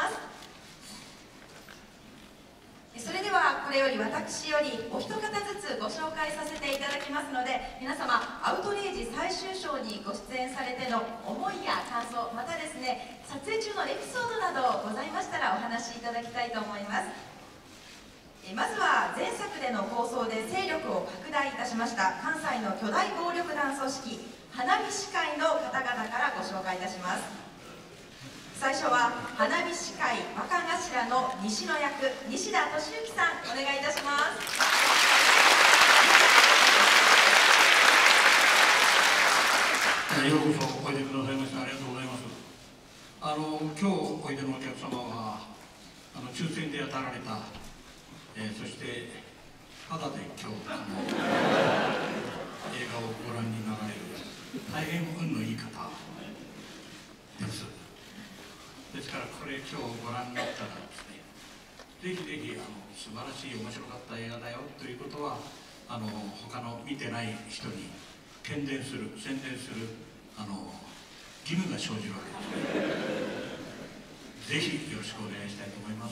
ます。それではこれより私よりお一方ずつご紹介させていただきますので、皆様アウトレイジ最終章にご出演されての思いや感想、またですね撮影中のエピソードなどございましたらお話しいただきたいと思います。まずは前作での放送で勢力を拡大いたしました関西の巨大暴力団組織花火師会の方々からご紹介いたします。最初は花火師会若頭の西野役西田敏行さん、お願いいたします。 ようこそおいでくださいましてありがとうございます。今日おいでのお客様は抽選で当たられた、そしてただで今日映画をご覧になられる大変運のいい方です。ですからこれ今日ご覧になったらですね、ぜひぜひ素晴らしい面白かった映画だよということは他の見てない人に宣伝する義務が生じるわけですね。ぜひよろしくお願いしたいと思います。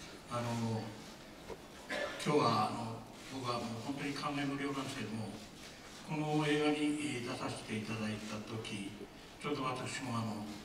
今日は僕はもう本当に感銘無量なんですけども、この映画に出させていただいた時、ちょうど私も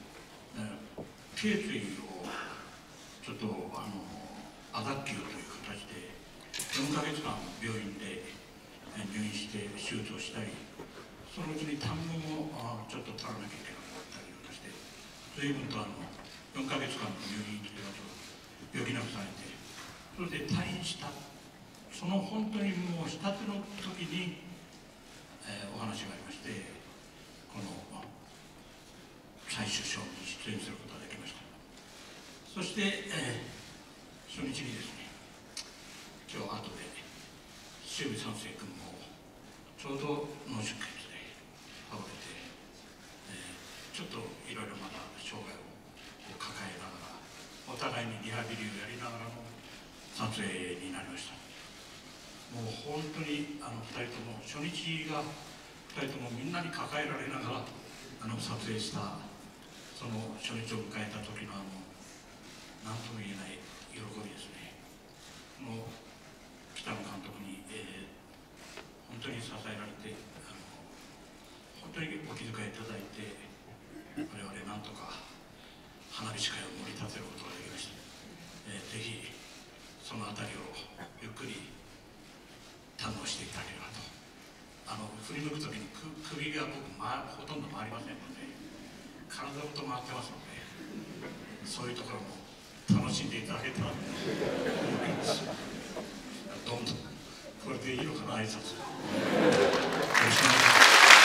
頸椎をちょっと亜脱臼という形で4ヶ月間病院で入院して手術をしたり、そのうちに痰もちょっと取らなきゃいけなかったりとかして、随分と4ヶ月間の入院というのを余儀なくされて、それで退院した、その本当にもうしたての時に、お話がありまして、この最終章に出演することができました。そして、初日にですね、今日後で塩見三世君もちょうど脳出血で倒れて、ちょっといろいろまだ障害を抱えながら、お互いにリハビリをやりながらの撮影になりました。もう本当に2人とも初日が2人ともみんなに抱えられながら撮影したその初日を迎えた時の何とも言えない喜びですね。もう北野監督に、本当に支えられて本当にお気遣いいただいて、我々なんとか花火師会を盛り立てることができました。ぜひそのあたりをゆっくり堪能していただければと。振り向くときに首が僕ほとんど回りませんので、体ごと回ってますので、そういうところも楽しんでいただけたらと思います。どんどんこれでいいのかな、挨拶。よろしくお願いします。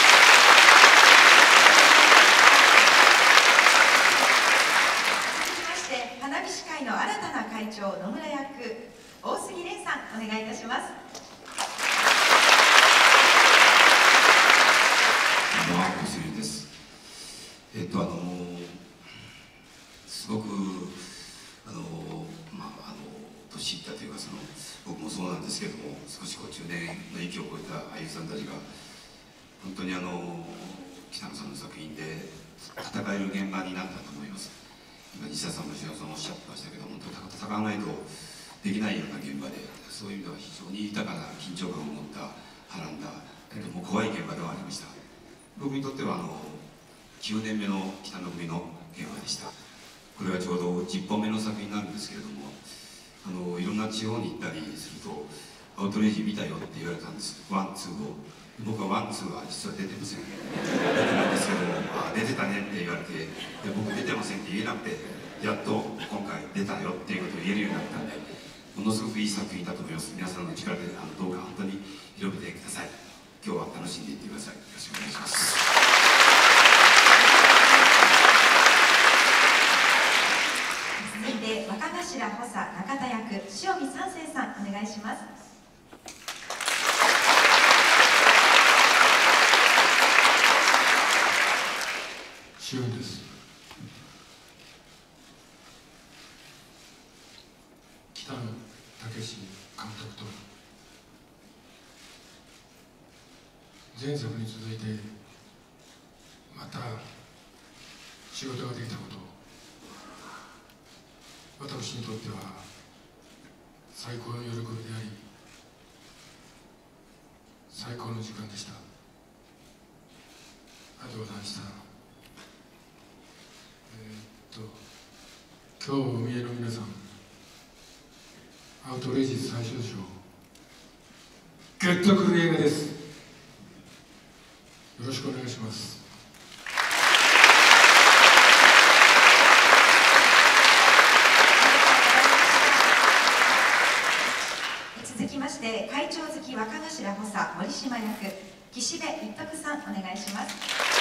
花火師会の新たな会長野村役大杉蓮さん、お願いいたします。 大杉です。すごく年いったというか僕もそうなんですけども、少し中年の域を超えた俳優さんたちが本当に北野さんの作品で戦える現場になったと思います。今西田さんも篠さんもおっしゃってましたけど、本当に戦わないとできないような現場で、そういう意味では非常に豊かな緊張感を持ったはらんだけども怖い現場ではありました。僕にとっては9年目の北の国の現場でした。これはちょうど10本目の作品になるんですけれども、いろんな地方に行ったりするとアウトレイジ見たよって言われたんです。ワン、ツーを。僕はワン、ツーは実は出てません。出てないんですけども、出てたねって言われて、で僕出てませんって言えなくて、やっと今回出たよっていうことを言えるようになったんで、ものすごくいい作品だと思います。皆さんの力でどうか本当に広めてください。今日は楽しんでいってください。よろしくお願いします。 続いて若頭補佐中田役塩見三世さん、お願いします。 塩見です。北野武監督と前作に続いてまた仕事ができたことを私にとっては最高の喜びであり最高の時間でした。ありがとうございました。今日お見えの皆さん、アウトレイジ最終章、グッとくる映画です。よろしくお願いします。 続きまして会長付若頭補佐森島役岸辺一徳さん、お願いします。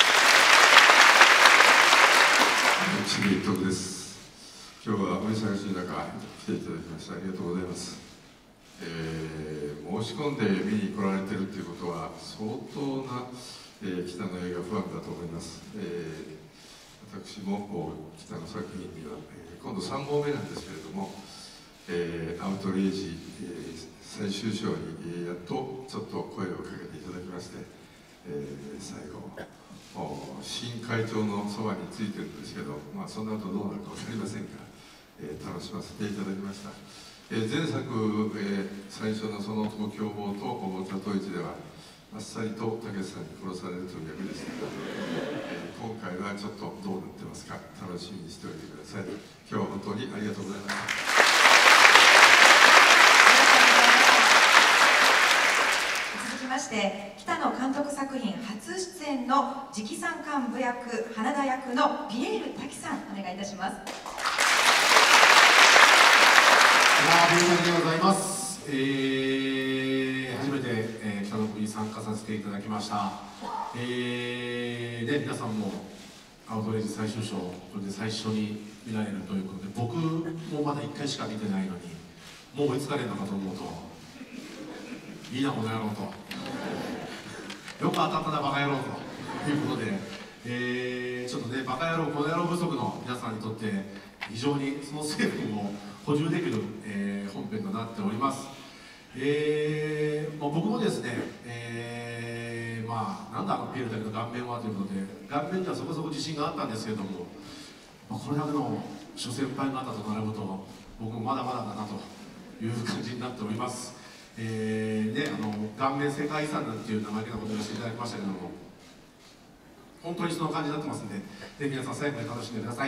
岸辺一徳です。今日はお忙しい中来ていただきましてありがとうございます。申し込んで見に来られてるということは相当な、北の映画ファンだと思います。私も北の作品には、今度3本目なんですけれども、アウトレイジ、最終章に、やっとちょっと声をかけていただきまして、最後新会長のそばについてるんですけど、その後どうなるか分かりませんが、楽しませていただきました。前作、最初のその東京坊とザトウイチではあっさりとたけしさんに殺されるという役でしたが、今回はちょっとどうなってますか楽しみにしておいてください。今日は本当にありがとうございました。 続きまして北野監督作品初出演の直参幹部役花田役のピエール滝さん、お願いいたします。 ビルタでございます。初めて、北の国に参加させていただきました。で皆さんもアウトレイジ最終章、これで最初に見られるということで、僕もまだ1回しか見てないのにもう追いつかれるのかと思うと、いいなこの野郎と、よく当たったなバカ野郎ということで、ちょっとねバカ野郎この野郎不足の皆さんにとって非常にその成分を補充できる、本編となっております。僕もですね、なんだピエールだけど顔面はということで、顔面にはそこそこ自信があったんですけれども、これだけの諸先輩方と並ぶと僕もまだまだだなという感じになっております。顔面世界遺産なんていう生意気なことをしていただきましたけれども、本当にその感じになってますんで、ぜひ皆さん最後まで楽しんでください。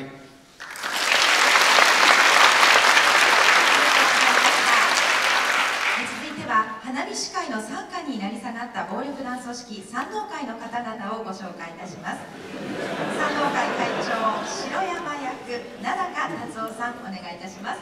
花火師会の傘下に成り下がった暴力団組織山王会の方々をご紹介いたします。山王会会長城山役名高達夫さん、お願いいたします。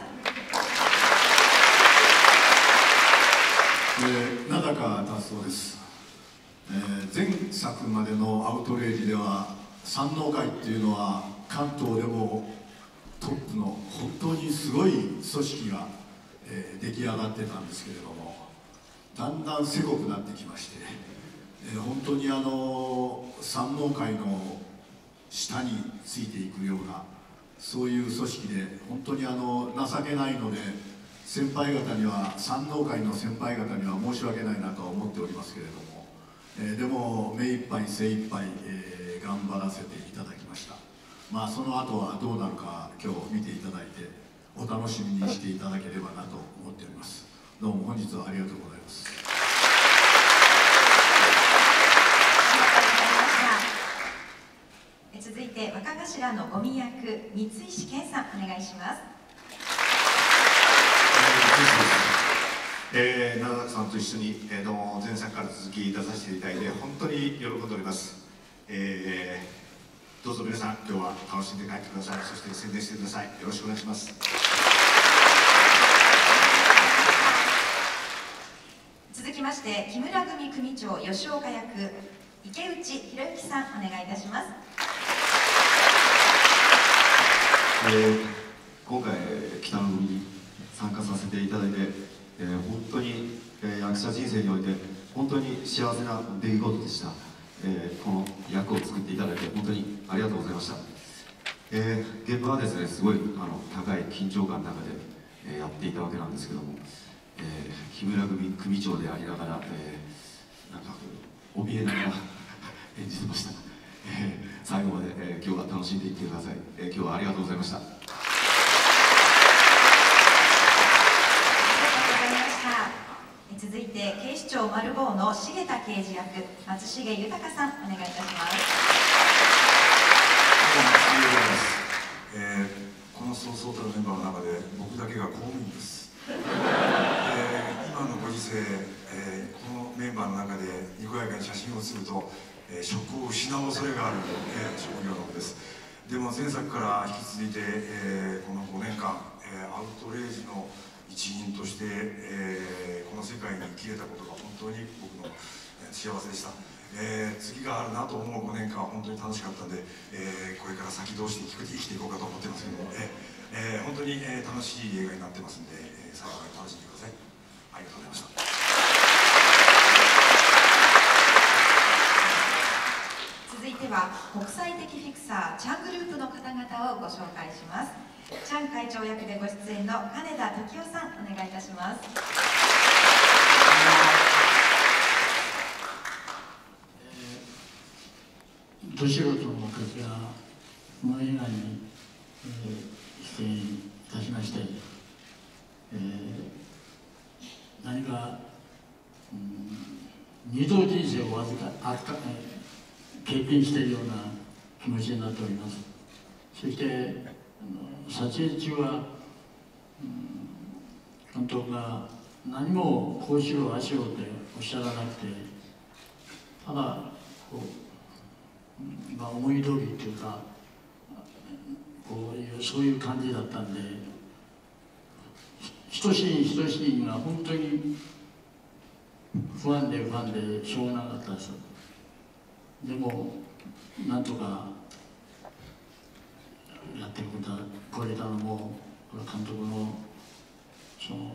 名高達夫です。前作までのアウトレイジでは山王会っていうのは関東でもトップの本当にすごい組織が、出来上がってたんですけれども、だんだんせこくなってきまして、本当に山王会の下についていくようなそういう組織で、本当に情けないので、先輩方には山王会の先輩方には申し訳ないなとは思っておりますけれども、でも目いっぱい精いっぱい、頑張らせていただきました。その後はどうなるか今日見ていただいてお楽しみにしていただければなと思っております。どうも本日はありがとうございます。 続いて若頭の五味役三石健さん、お願いします。 名高さんと一緒に、どうも前作から続き出させていただいて本当に喜んでおります。どうぞ皆さん今日は楽しんで帰ってください。そして宣伝してください。よろしくお願いします。 続きまして木村組組長吉岡役池内博之さん、お願いいたします。 今回北の組に参加させていただいて、本当に、役者人生において本当に幸せな出来事でした。この役を作っていただいて本当にありがとうございました。現場はですね、すごい高い緊張感の中で、やっていたわけなんですけども、木村組組長でありながら、なんか怯えながら演じてました。最後まで、今日は楽しんでいってください。今日はありがとうございました。 5の重田刑事役、松重豊さん、お願いいたします。 このそうそうたるメンバーの中で僕だけが公務員です。今のご時世、このメンバーの中でにこやかに写真を写ると、職を失う恐れがある、職業のです。でも前作から引き続いて、この5年間、アウトレイジの一員として、この世界に生きれたことが本当に僕の幸せでした。次があるなと思う5年間は本当に楽しかったんで、これから先どうして生きていこうかと思ってますけども、本当に楽しい映画になってますんで、最後まで楽しんでください。ありがとうございました。 続いては国際的フィクサーチャングループの方々をご紹介します。チャン会長役でご出演の金田時生さん、お願いいたします。 ど素人の方がこの映画に、出演いたしまして、何か、二度人生を経験しているような気持ちになっております。そして撮影中は、監督が何もこうしろああしろっておっしゃらなくて、ただこう、思い通りっていうか、そういう感じだったんで、一シーン一シーンが本当に不安でしょうがなかったです。でもなんとかやっていくことがこれたのも、監督のその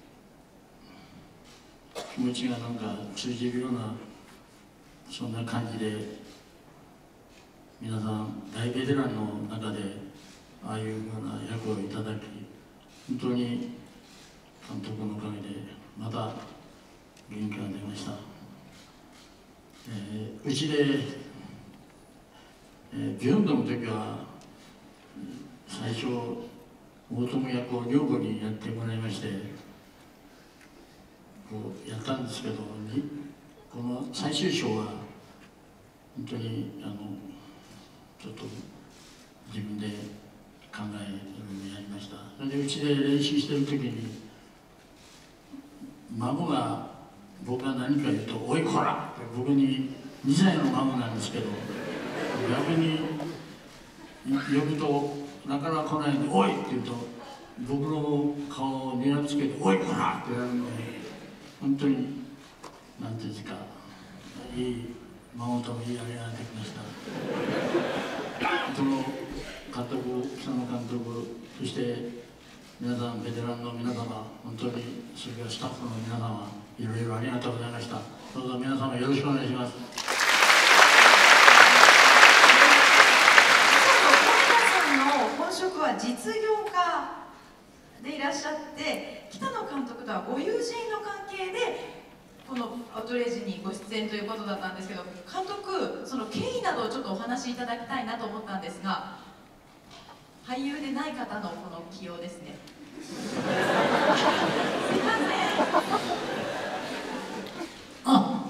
気持ちがなんか通じるような、そんな感じで、皆さん大ベテランの中でああいうような役をいただき、本当に監督のおかげでまた元気が出ました。うちで、ビヨンドの時は最初大友役を女房にやってもらいまして、こうやったんですけど、この最終章は本当にちょっと自分で考えるようになりました。それでうちで練習してる時に、孫が僕が何か言うと「おいこら!」って、僕に2歳の孫なんですけど、逆に呼ぶとなかなか来ないんで「おい!」って言うと、僕の顔を睨みつけて「おいこら!」ってやるんで、本当に何ていうんですか、いい孫ともいいあれができました。その監督、北野監督、そして皆さん、ベテランの皆様、本当に、それからスタッフの皆様、いろいろありがとうございました。どうぞ皆様よろしくお願いします。 さんの本職は実業家でいらっしゃって、北野監督とはご友人の関係でこのアウトレイジにご出演ということだったんですけど、監督、その経緯などをちょっとお話しいただきたいなと思ったんですが、俳優でない方のこの起用ですね。すいません。 あ、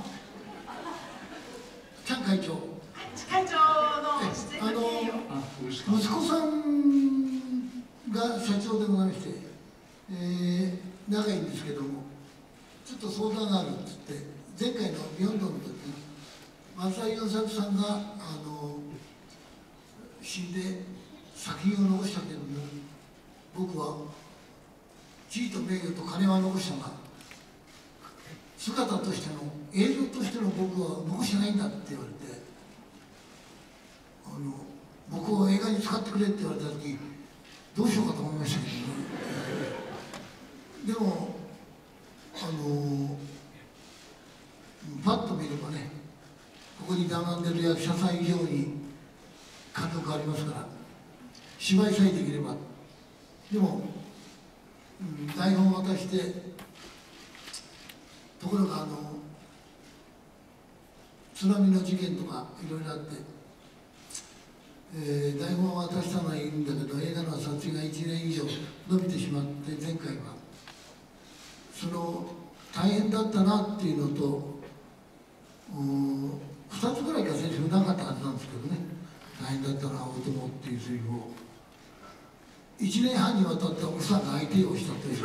チャン会長。 会長の出演の経緯を。 息子さんが社長でございまして、仲いいんですけども、ちょっと相談があるっつって、前回のビヨンドの時に松田優作さんが死んで作品を残したけども、僕は地位と名誉と金は残したが、姿としての映像としての僕は残してないんだって言われて、僕を映画に使ってくれって言われた時、どうしようかと思いましたけどね。でもパッと見ればね、ここに並んでる役者さん以上に監督ありますから、芝居さえできれば。でも、台本を渡して、ところが津波の事件とかいろいろあって、台本を渡したのはいいんだけど、映画の撮影が1年以上伸びてしまって、前回はその大変だったなっていうのと、 2つぐらいかセリフなかったはずなんですけどね、大変だったなお供っていうセリフを1年半にわたって奥さんが相手をしたという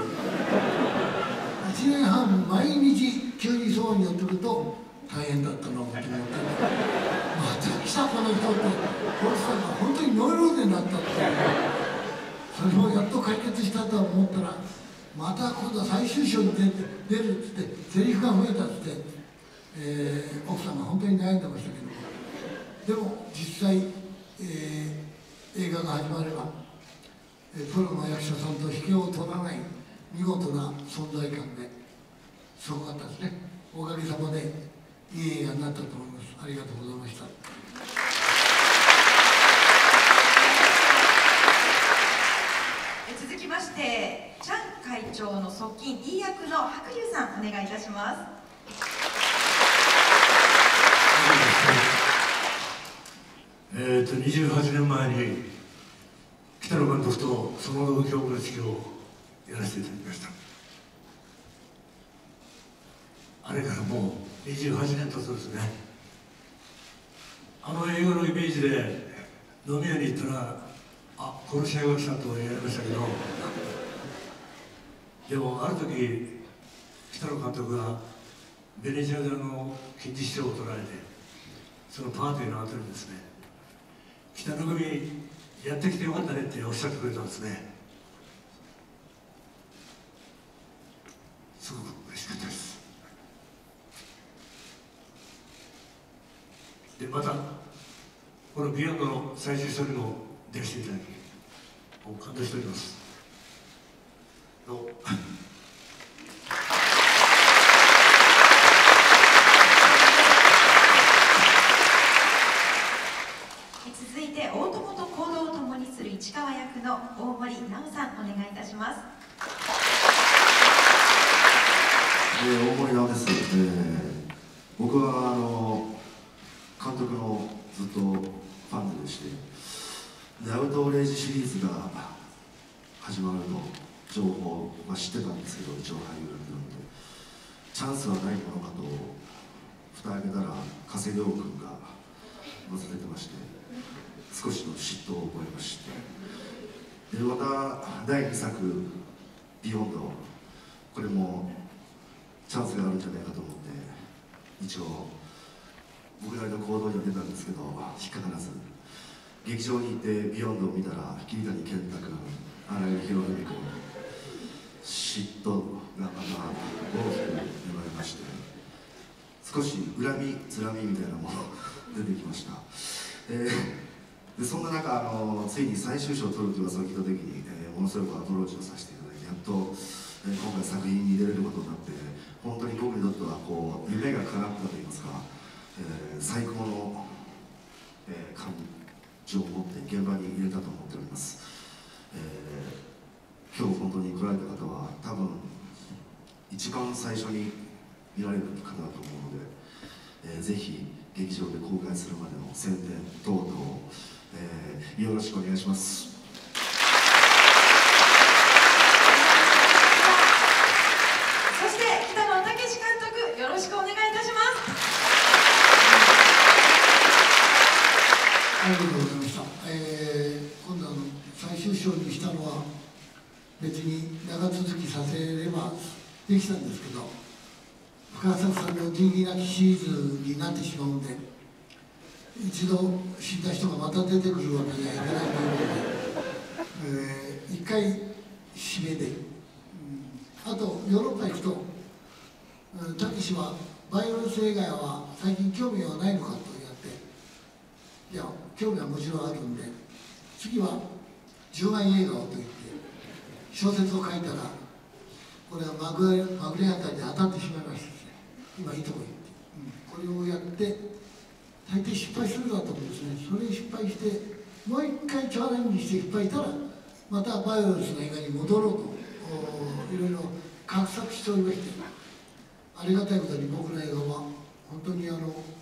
1年半毎日急にそうに寄ってくると大変だったなお供って、また来たこの人ってこの人が本当にノイローゼになったっていう、それをやっと解決したと思ったらまた今度は最終章に出るっつってセリフが増えたっつって、奥さんが本当に悩んでましたけども、でも実際、映画が始まればプロの役者さんと引けを取らない見事な存在感ですごかったですね。おかげさまでいい映画になったと思います。ありがとうございました。 続きましてチャン会長の側近 E 役の白龍さんお願いいたします。 28年前に北野監督とその土俵の式をやらせていただきました。あれからもう28年経つんですね。あの映画のイメージで飲み屋に行ったら「あ、殺し屋が来た」と言われましたけど、でもある時北野監督がベネチアで金字師匠を捉えてそのパーティーの後にですね「北野組やってきてよかったね」っておっしゃってくれたんですね。すごく嬉しかったです。でまたこの「ビヨンド」の最終章にも出していただきもう感動しております。どうも続いて大友と行動を共にする市川役の大森直さんお願いいたします。 大森直です。僕は監督のずっとファンでして、アウトレイジシリーズが始まるの情報は知ってたんですけど、一応俳優なんでチャンスはないものかと蓋開けたら加瀬亮君がまず出てまして、少しの嫉妬を覚えまして、でまた第2作「ビヨンド」これもチャンスがあるんじゃないかと思って一応僕なりの行動には出たんですけど引っかからず、劇場に行って「ビヨンド」を見たら桐谷健太君、新井博文君、嫉妬がまた大きく芽生えまして、少し恨みつらみみたいなもの出てきました。でそんな中ついに最終章を取るという噂を聞いた時に、ものすごくアプローチをさせていただいて、やっと、今回作品に出れることになって、本当に僕にとっては夢が叶ったといいますか、最高の、感情を持って現場に入れたと思っております。今日本当に来られた方は多分一番最初に見られる方だと思うので、ぜひ劇場で公開するまでの宣伝等々、よろしくお願いします。 そして北野武監督よろしくお願いいたします。 ありがとうございました。今度最終章にしたのは別に長続きさせればできたんですけど、深作さんの仁義なきシリーズになってしまうんで、一度死んだ人がまた出てくるわけにはいかないというので、一回締めで、あとヨーロッパ行くとたけしはバイオレンス映画は最近興味はないのかと言って、いや興味はもちろんあるんで、次は10万映画をと言って小説を書いたら、これはまぐれあたりで当たってしまいましたですね。今いいとこ行って、これをやって大抵失敗するだと思うんですね。それに失敗してもう一回チャレンジして失敗したらまたバイオレンスの映画に戻ろうといろいろ画策しておりまして、ありがたいことに僕の映画は本当に日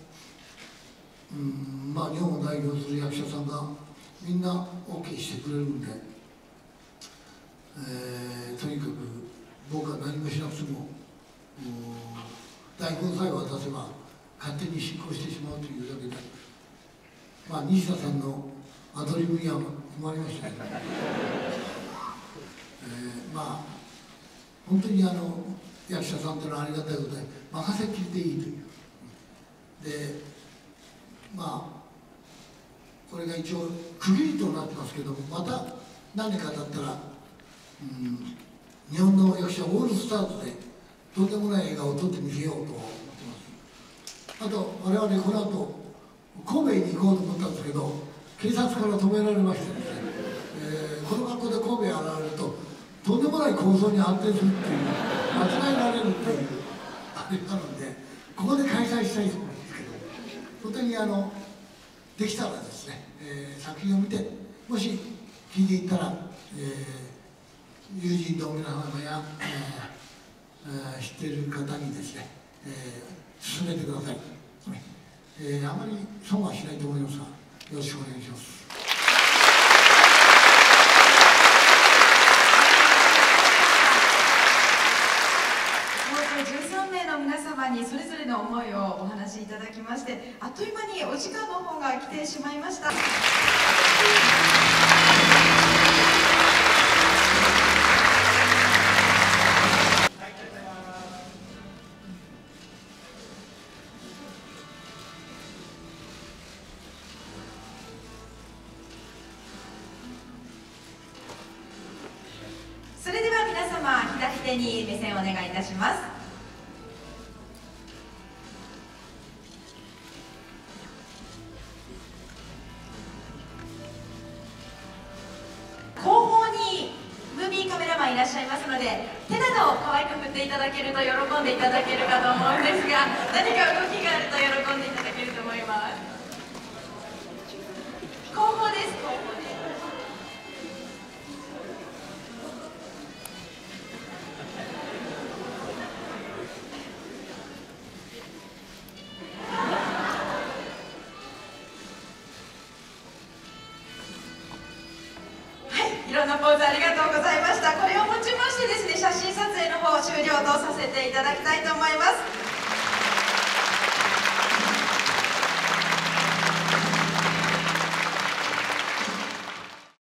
本を代表する役者さんがみんな OK してくれるんで、とにかく僕は何もしなくても台本さえ渡せば勝手に進行してしまうというだけで、まあ、西田さんのアドリブには困りましたけど、まあ本当に役者さんというのはありがたいことで任せっきりでいいというで、まあこれが一応区切りとなってますけども、また何年か経ったら、日本の役者オールスターズでとんでもない映画を撮ってみせようと思ってます。あと我々この後神戸に行こうと思ったんですけど、警察から止められましてですね、この格好で神戸に現れるととんでもない構想に発展するっていう、間違えられるっていうあれなので、ここで開催したいと思うんですけど、本当にできたらですね、作品を見て、もし聞いていったら、友人の皆様や、知っている方にですね、進めてください。あまり損はしないと思いますが、よろしくお願いします。 13名の皆様にそれぞれの思いをお話しいただきまして、あっという間にお時間の方が来てしまいました。それでは皆様、左手に目線をお願いいたします。後方にムービーカメラマンいらっしゃいますので、手などを可愛く振っていただけると喜んでいただけるかと思うんですが、何か動きがあると喜んでいただけると思います。後方です、後方です。いろんなポーズありがとうございました。これをもちましてですね、写真撮影の方終了とさせていただきたいと思います。